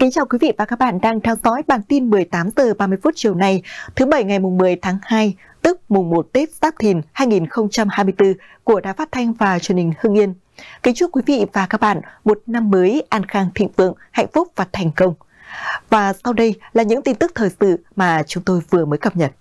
Kính chào quý vị và các bạn đang theo dõi bản tin 18 giờ 30 phút chiều nay, thứ Bảy ngày 10 tháng 2, tức mùng 1 Tết Giáp Thìn 2024 của Đài Phát thanh và Truyền hình Hưng Yên. Kính chúc quý vị và các bạn một năm mới an khang thịnh vượng, hạnh phúc và thành công. Và sau đây là những tin tức thời sự mà chúng tôi vừa mới cập nhật.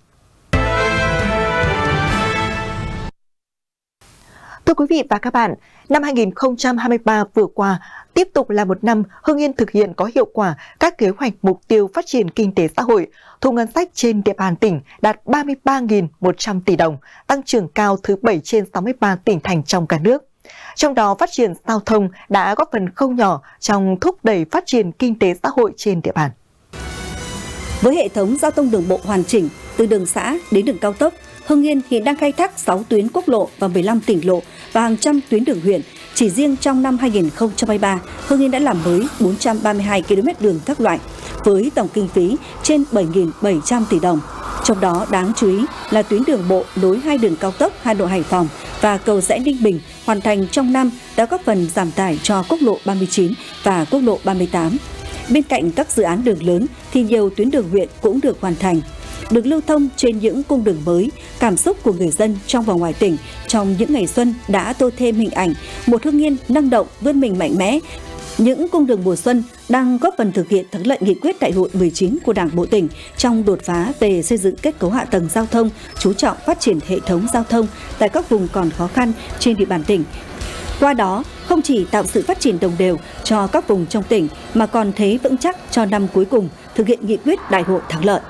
Thưa quý vị và các bạn, năm 2023 vừa qua tiếp tục là một năm Hưng Yên thực hiện có hiệu quả các kế hoạch mục tiêu phát triển kinh tế xã hội, thu ngân sách trên địa bàn tỉnh đạt 33.100 tỷ đồng, tăng trưởng cao thứ 7 trên 63 tỉnh thành trong cả nước. Trong đó, phát triển giao thông đã góp phần không nhỏ trong thúc đẩy phát triển kinh tế xã hội trên địa bàn. Với hệ thống giao thông đường bộ hoàn chỉnh từ đường xã đến đường cao tốc, Hưng Yên hiện đang khai thác 6 tuyến quốc lộ và 15 tỉnh lộ và hàng trăm tuyến đường huyện. Chỉ riêng trong năm 2023, Hưng Yên đã làm mới 432 km đường các loại, với tổng kinh phí trên 7.700 tỷ đồng. Trong đó đáng chú ý là tuyến đường bộ nối hai đường cao tốc Hà Nội Hải Phòng và cầu Rẽ Ninh Bình hoàn thành trong năm đã góp phần giảm tải cho quốc lộ 39 và quốc lộ 38. Bên cạnh các dự án đường lớn thì nhiều tuyến đường huyện cũng được hoàn thành. Được lưu thông trên những cung đường mới, cảm xúc của người dân trong và ngoài tỉnh trong những ngày xuân đã tô thêm hình ảnh một Hưng Yên năng động, vươn mình mạnh mẽ. Những cung đường mùa xuân đang góp phần thực hiện thắng lợi nghị quyết Đại hội 19 của Đảng bộ tỉnh trong đột phá về xây dựng kết cấu hạ tầng giao thông, chú trọng phát triển hệ thống giao thông tại các vùng còn khó khăn trên địa bàn tỉnh. Qua đó, không chỉ tạo sự phát triển đồng đều cho các vùng trong tỉnh mà còn thế vững chắc cho năm cuối cùng thực hiện nghị quyết Đại hội thắng lợi.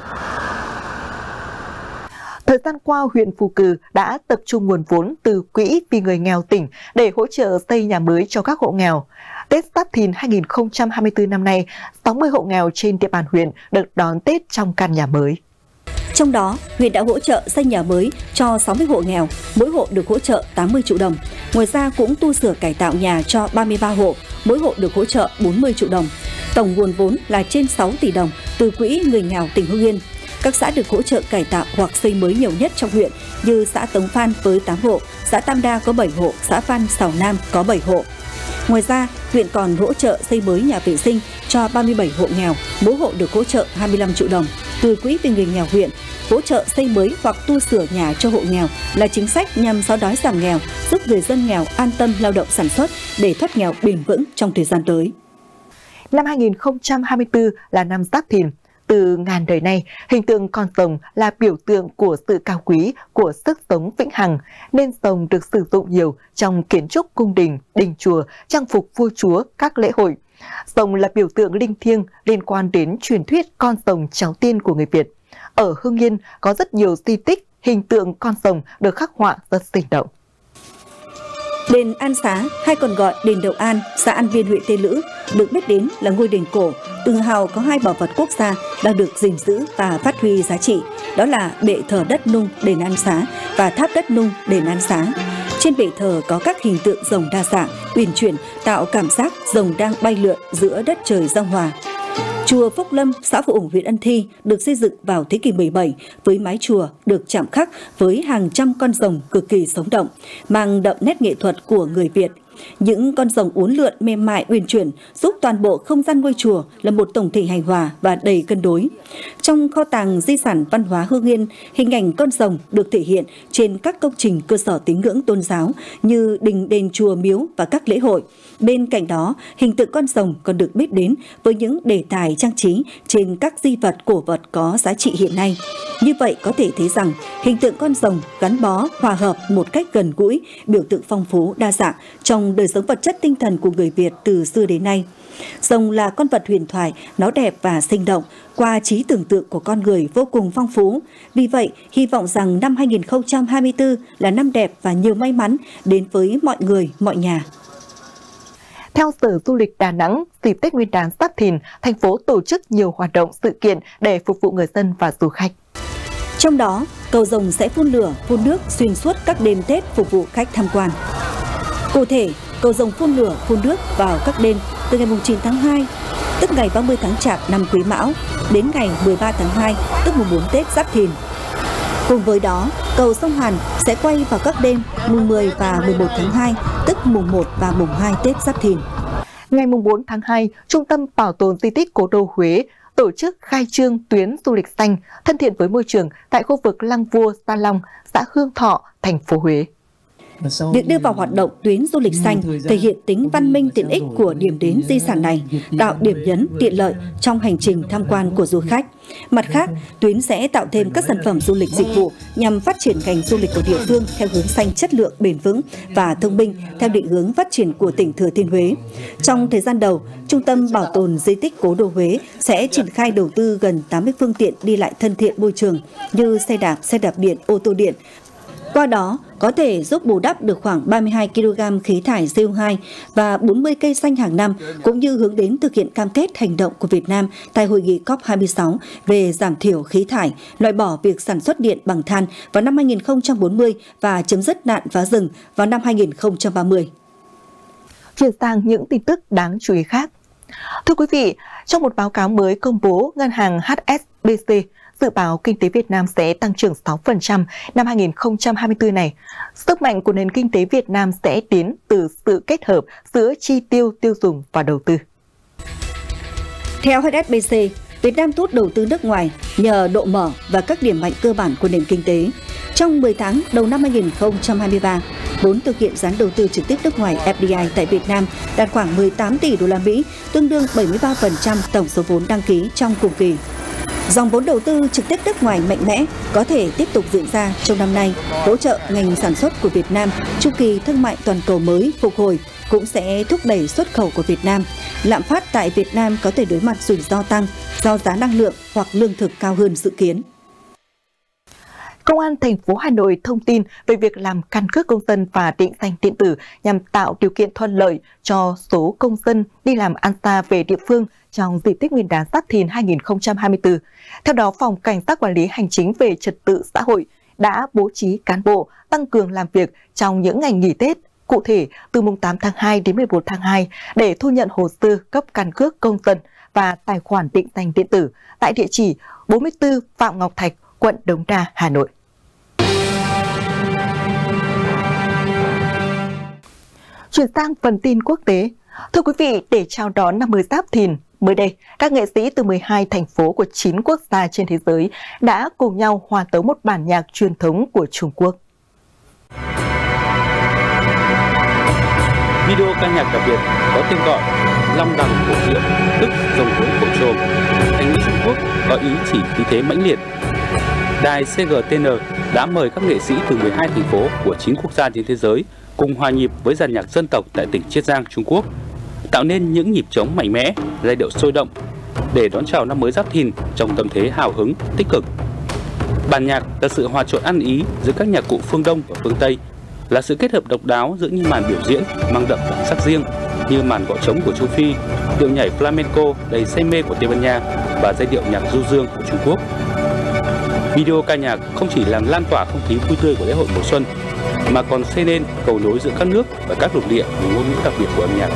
Thời gian qua, huyện Phù Cử đã tập trung nguồn vốn từ Quỹ vì người nghèo tỉnh để hỗ trợ xây nhà mới cho các hộ nghèo. Tết Giáp Thìn 2024 năm nay, 60 hộ nghèo trên địa bàn huyện được đón Tết trong căn nhà mới. Trong đó, huyện đã hỗ trợ xây nhà mới cho 60 hộ nghèo, mỗi hộ được hỗ trợ 80 triệu đồng. Ngoài ra cũng tu sửa cải tạo nhà cho 33 hộ, mỗi hộ được hỗ trợ 40 triệu đồng. Tổng nguồn vốn là trên 6 tỷ đồng từ Quỹ người nghèo tỉnh Hưng Yên. Các xã được hỗ trợ cải tạo hoặc xây mới nhiều nhất trong huyện như xã Tống Phan với 8 hộ, xã Tam Đa có 7 hộ, xã Phan Xào Nam có 7 hộ. Ngoài ra, huyện còn hỗ trợ xây mới nhà vệ sinh cho 37 hộ nghèo, mỗi hộ được hỗ trợ 25 triệu đồng. Từ Quỹ vì người nghèo huyện, hỗ trợ xây mới hoặc tu sửa nhà cho hộ nghèo là chính sách nhằm xóa đói giảm nghèo, giúp người dân nghèo an tâm lao động sản xuất để thoát nghèo bền vững trong thời gian tới. Năm 2024 là năm Giáp Thìn. Từ ngàn đời nay, hình tượng con rồng là biểu tượng của sự cao quý, của sức sống vĩnh hằng, nên rồng được sử dụng nhiều trong kiến trúc cung đình, đình chùa, trang phục vua chúa, các lễ hội. Rồng là biểu tượng linh thiêng liên quan đến truyền thuyết con rồng cháu tiên của người Việt. Ở Hưng Yên có rất nhiều di tích, hình tượng con rồng được khắc họa rất sinh động. Đền An Xá, hay còn gọi đền Đậu An, xã An Viên, huyện Tây Lữ, được biết đến là ngôi đền cổ, tự hào có 2 bảo vật quốc gia đang được gìn giữ và phát huy giá trị. Đó là bệ thờ đất nung đền An Xá và tháp đất nung đền An Xá. Trên bệ thờ có các hình tượng rồng đa dạng, uyển chuyển, tạo cảm giác rồng đang bay lượn giữa đất trời giao hòa. Chùa Phúc Lâm, xã Phù Ủng, huyện Ân Thi được xây dựng vào thế kỷ 17 với mái chùa được chạm khắc với hàng trăm con rồng cực kỳ sống động, mang đậm nét nghệ thuật của người Việt. Những con rồng uốn lượn mềm mại uyển chuyển giúp toàn bộ không gian ngôi chùa là một tổng thể hài hòa và đầy cân đối. Trong kho tàng di sản văn hóa Hưng Yên, hình ảnh con rồng được thể hiện trên các công trình cơ sở tín ngưỡng tôn giáo như đình, đền, chùa, miếu và các lễ hội. Bên cạnh đó, hình tượng con rồng còn được biết đến với những đề tài trang trí trên các di vật cổ vật có giá trị hiện nay. Như vậy có thể thấy rằng hình tượng con rồng gắn bó, hòa hợp một cách gần gũi, biểu tượng phong phú, đa dạng trong đời sống vật chất tinh thần của người Việt từ xưa đến nay. Rồng là con vật huyền thoại, nó đẹp và sinh động, qua trí tưởng tượng của con người vô cùng phong phú. Vì vậy, hy vọng rằng năm 2024 là năm đẹp và nhiều may mắn đến với mọi người, mọi nhà. Theo Sở Du lịch Đà Nẵng, dịp Tết Nguyên đán Giáp Thìn, thành phố tổ chức nhiều hoạt động sự kiện để phục vụ người dân và du khách. Trong đó, cầu rồng sẽ phun lửa, phun nước xuyên suốt các đêm Tết phục vụ khách tham quan. Cụ thể, cầu rồng phun lửa, phun nước vào các đêm từ ngày 9 tháng 2, tức ngày 30 tháng Chạp năm Quý Mão, đến ngày 13 tháng 2, tức mùng 4 Tết Giáp Thìn. Cùng với đó, cầu sông Hàn sẽ quay vào các đêm mùng 10 và 11 tháng 2, tức mùng 1 và mùng 2 Tết Giáp Thìn. Ngày 4 tháng 2, Trung tâm Bảo tồn Di tích Cố đô Huế tổ chức khai trương tuyến du lịch xanh thân thiện với môi trường tại khu vực Lăng Vua Sa Long, xã Hương Thọ, thành phố Huế. Việc đưa vào hoạt động tuyến du lịch xanh thể hiện tính văn minh tiện ích của điểm đến di sản này, tạo điểm nhấn tiện lợi trong hành trình tham quan của du khách. Mặt khác, tuyến sẽ tạo thêm các sản phẩm du lịch dịch vụ nhằm phát triển ngành du lịch của địa phương theo hướng xanh chất lượng, bền vững và thông minh theo định hướng phát triển của tỉnh Thừa Thiên Huế. Trong thời gian đầu, Trung tâm Bảo tồn Di tích Cố đô Huế sẽ triển khai đầu tư gần 80 phương tiện đi lại thân thiện môi trường như xe đạp điện, ô tô điện. Qua đó, có thể giúp bù đắp được khoảng 32 kg khí thải CO2 và 40 cây xanh hàng năm, cũng như hướng đến thực hiện cam kết hành động của Việt Nam tại Hội nghị COP26 về giảm thiểu khí thải, loại bỏ việc sản xuất điện bằng than vào năm 2040 và chấm dứt nạn phá rừng vào năm 2030. Chuyển sang những tin tức đáng chú ý khác. Thưa quý vị, trong một báo cáo mới công bố, ngân hàng HSBC dự báo kinh tế Việt Nam sẽ tăng trưởng 6% năm 2024 này. Sức mạnh của nền kinh tế Việt Nam sẽ đến từ sự kết hợp giữa chi tiêu, tiêu dùng và đầu tư. Theo HSBC, Việt Nam thu hút đầu tư nước ngoài nhờ độ mở và các điểm mạnh cơ bản của nền kinh tế. Trong 10 tháng đầu năm 2023, vốn thực hiện dán đầu tư trực tiếp nước ngoài FDI tại Việt Nam đạt khoảng 18 tỷ đô la Mỹ, tương đương 73% tổng số vốn đăng ký trong cùng kỳ. Dòng vốn đầu tư trực tiếp nước ngoài mạnh mẽ có thể tiếp tục diễn ra trong năm nay, hỗ trợ ngành sản xuất của Việt Nam. Chu kỳ thương mại toàn cầu mới phục hồi cũng sẽ thúc đẩy xuất khẩu của Việt Nam. Lạm phát tại Việt Nam có thể đối mặt rủi ro tăng do giá năng lượng hoặc lương thực cao hơn dự kiến. Công an thành phố Hà Nội thông tin về việc làm căn cước công dân và định danh điện tử nhằm tạo điều kiện thuận lợi cho số công dân đi làm ăn xa về địa phương trong dịp Tết Nguyên đán Giáp Thìn 2024. Theo đó, Phòng Cảnh sát Quản lý Hành chính về Trật tự xã hội đã bố trí cán bộ tăng cường làm việc trong những ngày nghỉ Tết, cụ thể từ mùng 8 tháng 2 đến 11 tháng 2 để thu nhận hồ sơ cấp căn cước công dân và tài khoản định danh điện tử tại địa chỉ 44 Phạm Ngọc Thạch, quận Đống Đa, Hà Nội. Chuyển sang phần tin quốc tế. Thưa quý vị, để chào đón năm mới Giáp Thìn, mới đây, các nghệ sĩ từ 12 thành phố của 9 quốc gia trên thế giới đã cùng nhau hòa tấu một bản nhạc truyền thống của Trung Quốc. Video ca nhạc đặc biệt có tên gọi Long Đằng Cổ Diệu, tức rồng gỗ cổ trồm. Thành ngữ Trung Quốc có ý chỉ khí thế mãnh liệt. Đài CGTN đã mời các nghệ sĩ từ 12 thành phố của 9 quốc gia trên thế giới cùng hòa nhịp với dàn nhạc dân tộc tại tỉnh Chiết Giang, Trung Quốc, tạo nên những nhịp trống mạnh mẽ, giai điệu sôi động để đón chào năm mới Giáp Thìn trong tâm thế hào hứng, tích cực. Bản nhạc là sự hòa trộn ăn ý giữa các nhạc cụ phương Đông và phương Tây, là sự kết hợp độc đáo giữa những màn biểu diễn mang đậm bản sắc riêng như màn gõ trống của châu Phi, điệu nhảy flamenco đầy say mê của Tây Ban Nha và giai điệu nhạc du dương của Trung Quốc. Video ca nhạc không chỉ làm lan tỏa không khí vui tươi của lễ hội mùa xuân, mà còn xây nên cầu nối giữa các nước và các lục địa với ngôn ngữ đặc biệt của âm nhạc.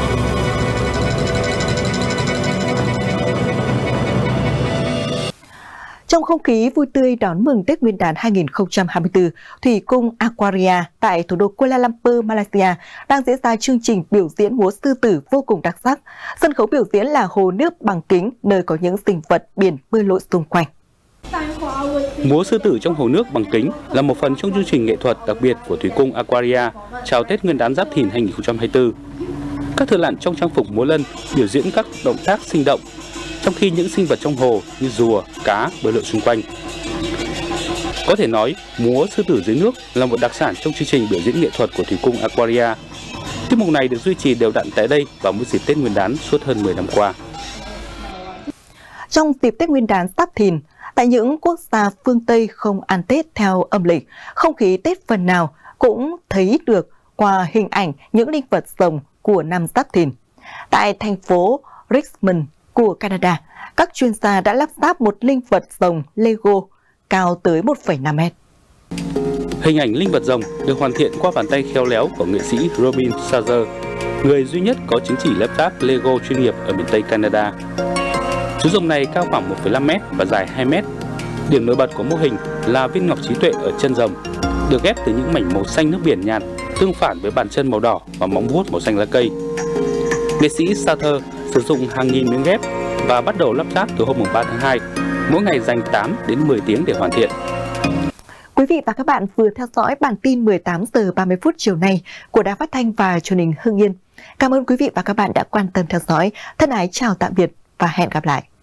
Trong không khí vui tươi đón mừng Tết Nguyên đán 2024, Thủy cung Aquaria tại thủ đô Kuala Lumpur, Malaysia đang diễn ra chương trình biểu diễn múa sư tử vô cùng đặc sắc. Sân khấu biểu diễn là hồ nước bằng kính, nơi có những sinh vật biển bơi lội xung quanh. Múa sư tử trong hồ nước bằng kính là một phần trong chương trình nghệ thuật đặc biệt của Thủy cung Aquaria chào Tết Nguyên đán Giáp Thìn 2024. Các thợ lặn trong trang phục múa lân biểu diễn các động tác sinh động, trong khi những sinh vật trong hồ như rùa, cá bơi lội xung quanh. Có thể nói, múa sư tử dưới nước là một đặc sản trong chương trình biểu diễn nghệ thuật của Thủy cung Aquaria. Tiết mục này được duy trì đều đặn tại đây vào mỗi dịp Tết Nguyên đán suốt hơn 10 năm qua. Trong dịp Tết Nguyên đán Giáp Thìn, tại những quốc gia phương Tây không ăn Tết theo âm lịch, không khí Tết phần nào cũng thấy được qua hình ảnh những linh vật rồng của năm Giáp Thìn. Tại thành phố Richmond của Canada, các chuyên gia đã lắp ráp một linh vật rồng Lego cao tới 1,5 mét. Hình ảnh linh vật rồng được hoàn thiện qua bàn tay khéo léo của nghệ sĩ Robin Sazer, người duy nhất có chứng chỉ lắp ráp Lego chuyên nghiệp ở miền Tây Canada. Chú rồng này cao khoảng 1,5 mét và dài 2 mét. Điểm nổi bật của mô hình là viên ngọc trí tuệ ở chân rồng, được ghép từ những mảnh màu xanh nước biển nhạt, tương phản với bàn chân màu đỏ và móng vuốt màu xanh lá cây. Nghệ sĩ Sartre sử dụng hàng nghìn miếng ghép và bắt đầu lắp ráp từ hôm 3 tháng 2, mỗi ngày dành 8 đến 10 tiếng để hoàn thiện. Quý vị và các bạn vừa theo dõi bản tin 18 giờ 30 phút chiều nay của Đài Phát thanh và Truyền hình Hưng Yên. Cảm ơn quý vị và các bạn đã quan tâm theo dõi. Thân ái chào tạm biệt và hẹn gặp lại.